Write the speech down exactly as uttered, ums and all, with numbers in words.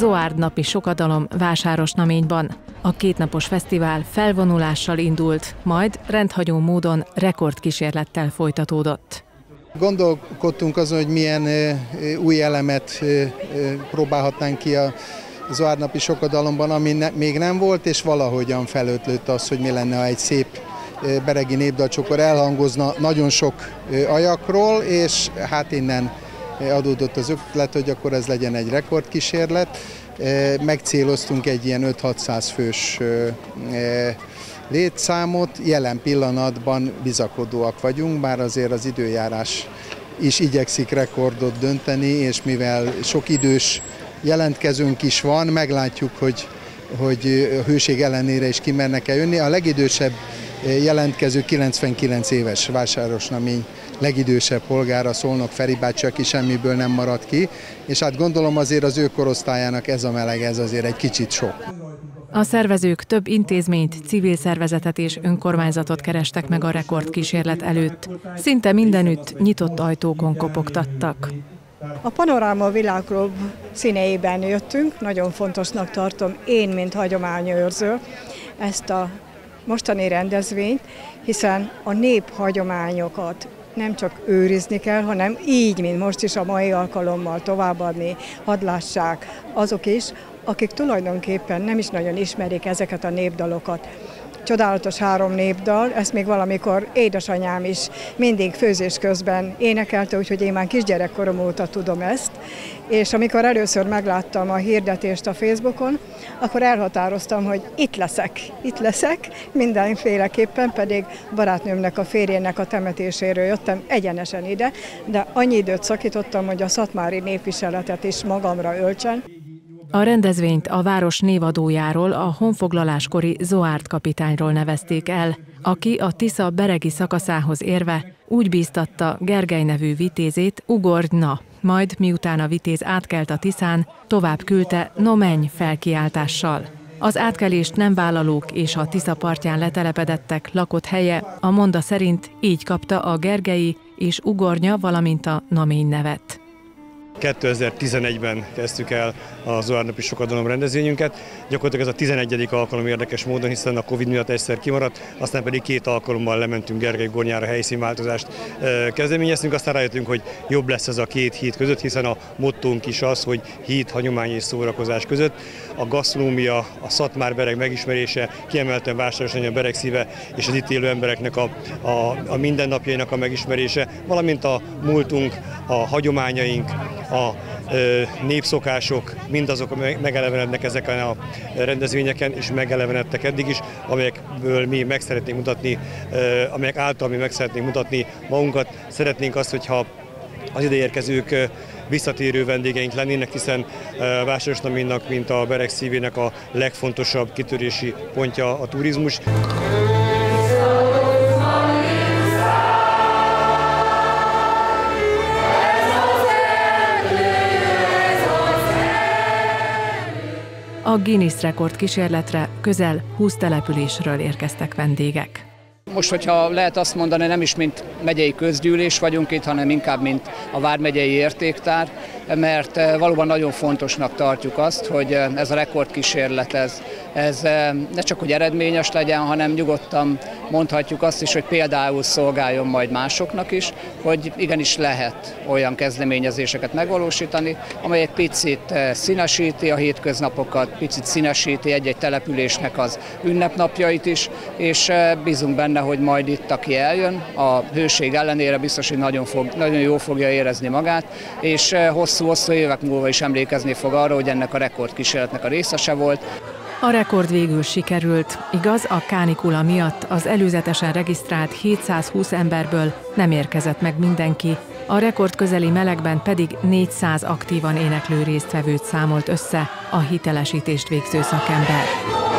Zoárd napi sokadalom Vásárosnaményban. A kétnapos fesztivál felvonulással indult, majd rendhagyó módon rekordkísérlettel folytatódott. Gondolkodtunk azon, hogy milyen új elemet próbálhatnánk ki a Zoárd napi sokadalomban, ami ne, még nem volt, és valahogyan felötlött az, hogy mi lenne, ha egy szép beregi népdalcsokor elhangozna nagyon sok ajakról, és hát innen adódott az ötlet, hogy akkor ez legyen egy rekordkísérlet. Megcéloztunk egy ilyen öt-hatszáz fős létszámot, jelen pillanatban bizakodóak vagyunk, bár azért az időjárás is igyekszik rekordot dönteni, és mivel sok idős jelentkezőnk is van, meglátjuk, hogy, hogy a hőség ellenére is kimernek-e jönni. A legidősebb jelentkező kilencvenkilenc éves Vásárosnamény legidősebb polgára, Szolnok Feri bácsi, aki semmiből nem maradt ki, és hát gondolom azért az ő korosztályának ez a meleg, ez azért egy kicsit sok. A szervezők több intézményt, civil szervezetet és önkormányzatot kerestek meg a rekordkísérlet előtt. Szinte mindenütt nyitott ajtókon kopogtattak. A Panoráma Világklub színeiben jöttünk, nagyon fontosnak tartom én, mint hagyományőrző, ezt a mostani rendezvényt, hiszen a néphagyományokat nem csak őrizni kell, hanem így, mint most is a mai alkalommal továbbadni, hadd lássák azok is, akik tulajdonképpen nem is nagyon ismerik ezeket a népdalokat. Csodálatos három népdal, ezt még valamikor édesanyám is mindig főzés közben énekelte, úgyhogy én már kisgyerekkorom óta tudom ezt. És amikor először megláttam a hirdetést a Facebookon, akkor elhatároztam, hogy itt leszek, itt leszek, mindenféleképpen, pedig barátnőmnek, a férjének a temetéséről jöttem egyenesen ide, de annyi időt szakítottam, hogy a szatmári népviseletet is magamra öltsen. A rendezvényt a város névadójáról, a honfoglaláskori Zoárd kapitányról nevezték el, aki a Tisza beregi szakaszához érve úgy bíztatta Gergely nevű vitézét, ugorj na, majd miután a vitéz átkelt a Tiszán, tovább küldte no menj felkiáltással. Az átkelést nem vállalók és a Tisza partján letelepedettek lakott helye a monda szerint így kapta a Gergelyi és ugornya, valamint a namény nevet. kétezer-tizenegyben kezdtük el a Zoárd napi sokadalom rendezvényünket. Gyakorlatilag ez a tizenegyedik alkalom érdekes módon, hiszen a Covid miatt egyszer kimaradt, aztán pedig két alkalommal lementünk Gergely-Gornyára, helyszínváltozást kezdeményeztünk, aztán rájöttünk, hogy jobb lesz ez a két híd között, hiszen a mottónk is az, hogy híd, hagyomány és szórakozás között. A gasztronómia, a szatmár-bereg megismerése, kiemelten Vásárosnamény a bereg szíve és az itt élő embereknek a, a, a mindennapjainak a megismerése, valamint a múltunk, a hagyományaink, a ö, népszokások, mindazok megelevenednek ezeken a rendezvényeken, és megelevenedtek eddig is, amelyekből mi meg szeretnénk mutatni, ö, amelyek által mi meg szeretnénk mutatni magunkat. Szeretnénk azt, hogyha az ideérkezők visszatérő vendégeink lennének, hiszen Vásárosnaménynak, mint a bereg szívének a legfontosabb kitörési pontja a turizmus. A Guinness rekord kísérletre közel húsz településről érkeztek vendégek. Most, hogyha lehet azt mondani, nem is mint megyei közgyűlés vagyunk itt, hanem inkább mint a vármegyei értéktár, mert valóban nagyon fontosnak tartjuk azt, hogy ez a rekordkísérlet, ez, ez ne csak hogy eredményes legyen, hanem nyugodtan mondhatjuk azt is, hogy például szolgáljon majd másoknak is, hogy igenis lehet olyan kezdeményezéseket megvalósítani, amely egy picit színesíti a hétköznapokat, picit színesíti egy-egy településnek az ünnepnapjait is, és bízunk benne, hogy majd itt, aki eljön, a hőség ellenére biztos, hogy nagyon, fog, nagyon jól fogja érezni magát, és hosszú-hosszú évek múlva is emlékezni fog arra, hogy ennek a rekordkísérletnek a részese volt. A rekord végül sikerült, igaz, a kánikula miatt az előzetesen regisztrált hétszázhúsz emberből nem érkezett meg mindenki, a rekord közeli melegben pedig négyszáz aktívan éneklő résztvevőt számolt össze a hitelesítést végző szakember.